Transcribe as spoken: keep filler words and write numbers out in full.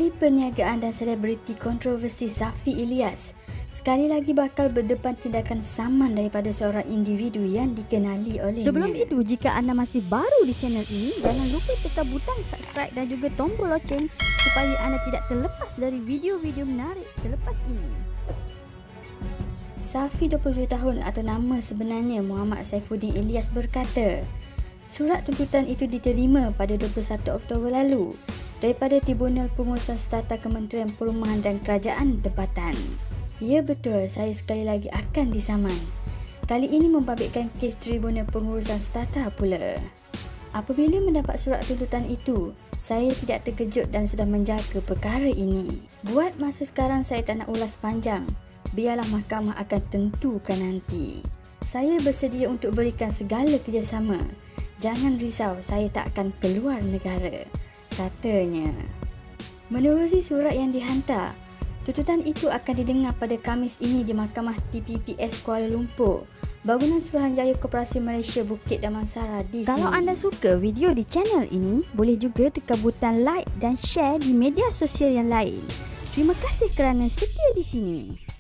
Menteri Perniagaan dan Selebriti Kontroversi Safi Ilyas sekali lagi bakal berdepan tindakan saman daripada seorang individu yang dikenali olehnya. Sebelum itu, jika anda masih baru di channel ini, jangan lupa tekan butang subscribe dan juga tombol loceng supaya anda tidak terlepas dari video-video menarik selepas ini. Safi, dua puluh tujuh tahun atau nama sebenarnya Muhammad Saifuddin Ilyas, berkata surat tuntutan itu diterima pada dua puluh satu Oktober lalu daripada Tribunal Pengurusan Strata Kementerian Perumahan dan Kerajaan Tempatan. Ya betul, saya sekali lagi akan disaman. Kali ini membabitkan kes Tribunal Pengurusan Strata pula. Apabila mendapat surat tuntutan itu, saya tidak terkejut dan sudah menjaga perkara ini. Buat masa sekarang saya tak nak ulas panjang. Biarlah mahkamah akan tentukan nanti. Saya bersedia untuk berikan segala kerjasama. Jangan risau, saya tak akan keluar negara, katanya. Menerusi surat yang dihantar, tuntutan itu akan didengar pada Khamis ini di Mahkamah T P P S Kuala Lumpur, Bangunan Suruhanjaya Koperasi Malaysia Bukit Damansara di sini. Kalau anda suka video di channel ini, boleh juga tekan butang like dan share di media sosial yang lain. Terima kasih kerana setia di sini.